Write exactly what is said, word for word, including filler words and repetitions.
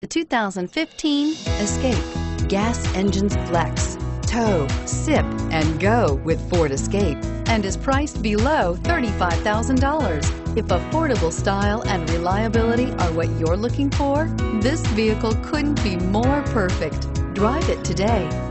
The two thousand fifteen Escape. Gas engines flex, tow, sip, and go with Ford Escape, and is priced below thirty-five thousand dollars. If affordable style and reliability are what you're looking for, this vehicle couldn't be more perfect. Drive it today.